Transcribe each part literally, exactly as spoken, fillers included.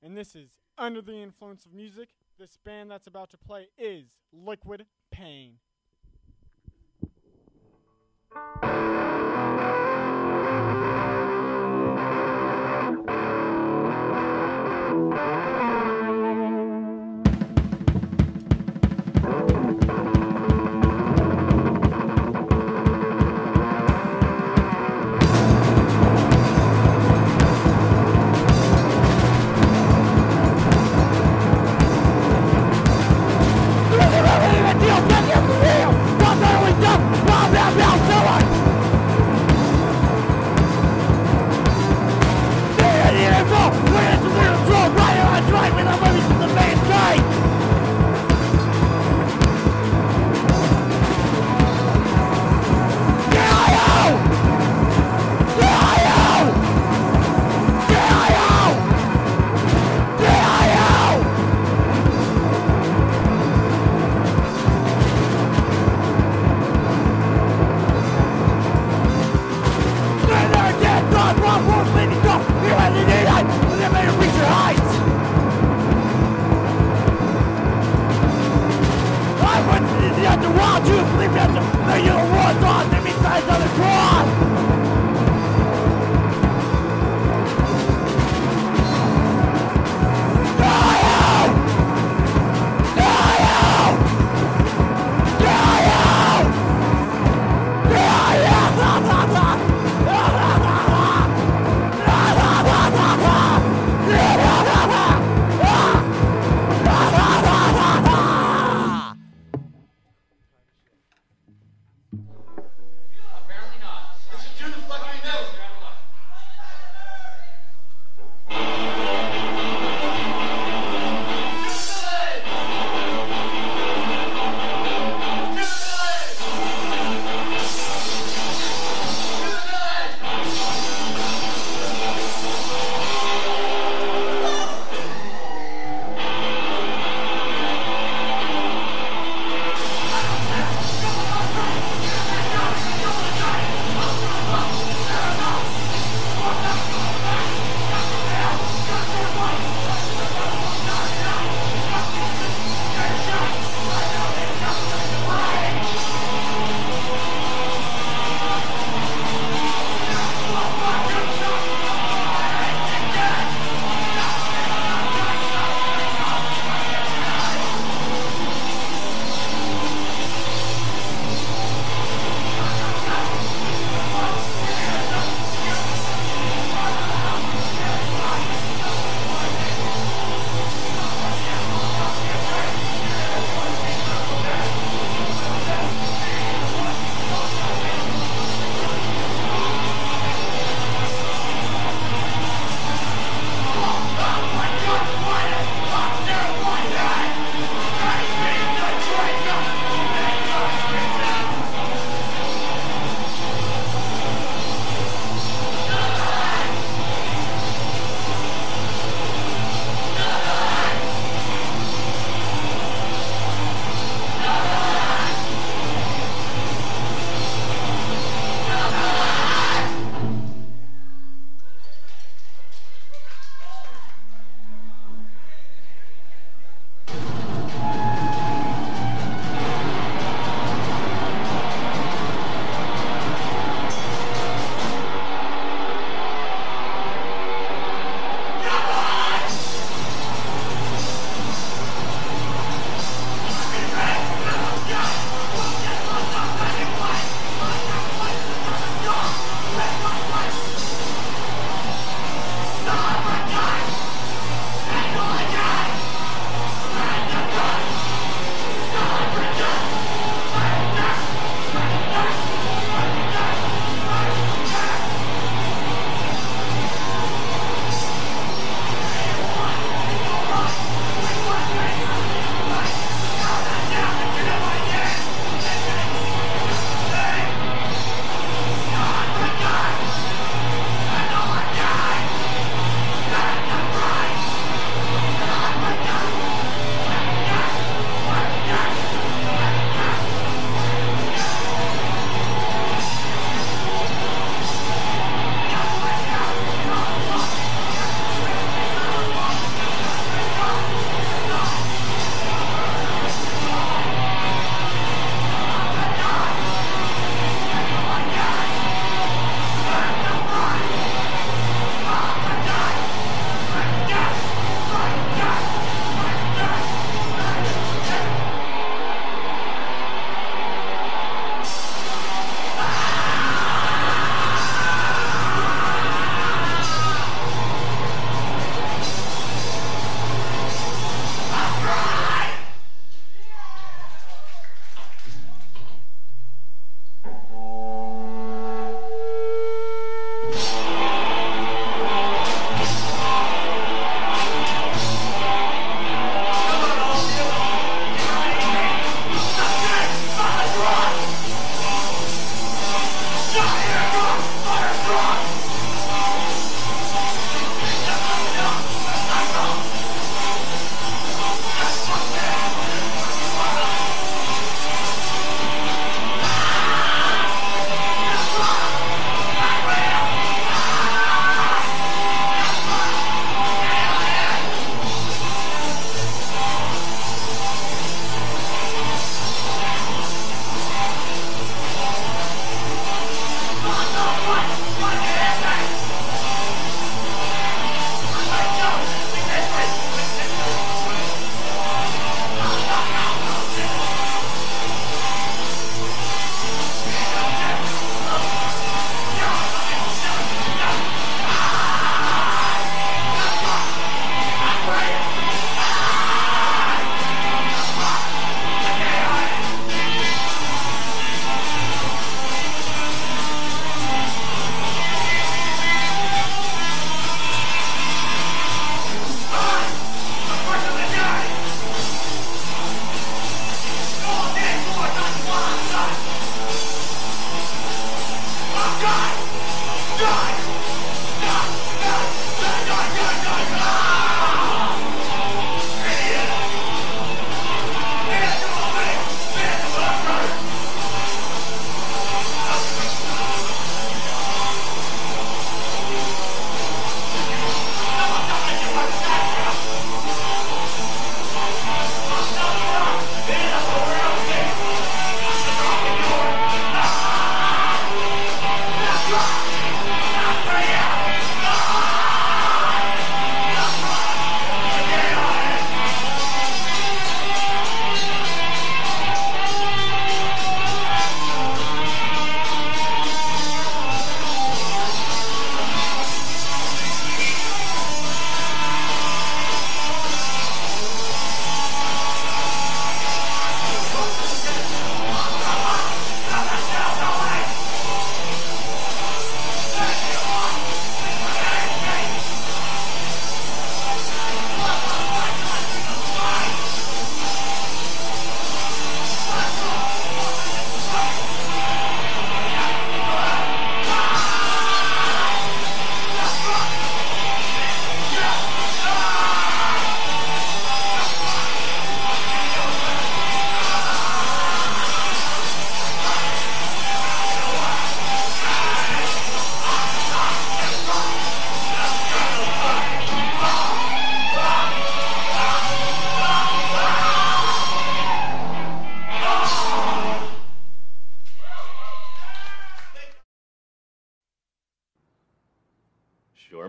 and this is Under the Influence of Music. This band that's about to play is Liquid Pain. Apparently not.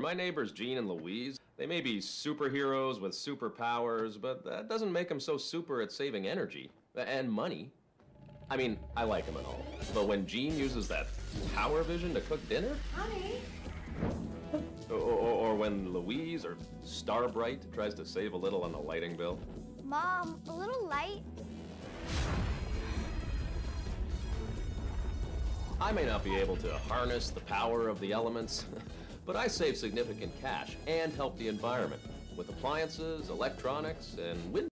my neighbors Jean and Louise, they may be superheroes with superpowers, but that doesn't make them so super at saving energy and money. I mean, I like them and all, but when Jean uses that power vision to cook dinner, Honey? or, or, or when Louise or Starbright tries to save a little on the lighting bill. Mom, a little light. I may not be able to harness the power of the elements, but I save significant cash and help the environment with appliances, electronics, and wind